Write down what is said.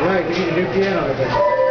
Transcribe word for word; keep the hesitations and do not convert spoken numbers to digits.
Right, we need a new piano, I think.